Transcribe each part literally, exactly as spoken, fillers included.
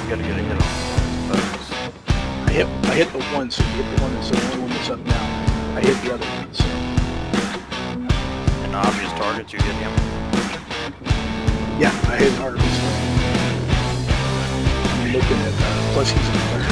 gotta get a hit on those. I hit, I hit the one, so you hit the one that's the only one that's up now. I hit the other one, so. And obvious targets, you hit him? Yeah, I hit Artemis. I'm looking at, uh, plus he's a player.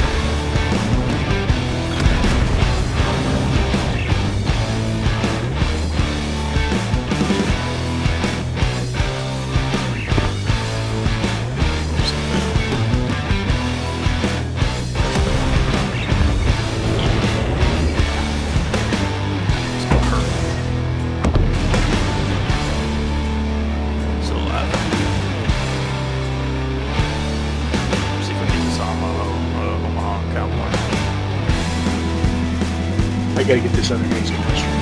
I gotta get this other guy's mushrooms.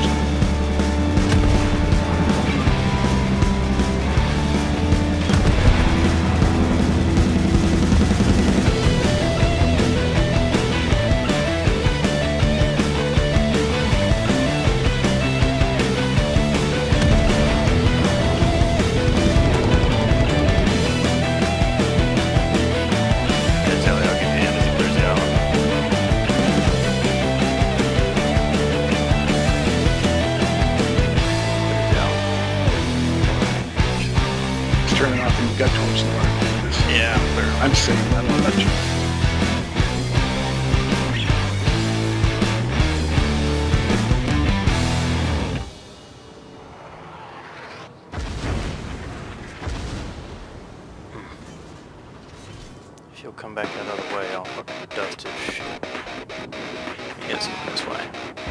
Turning off and you've got torch in the water. Yeah, clear. I'm saying I don't let you. If he'll come back that other way, I'll fucking dust his shit. He gets him this way.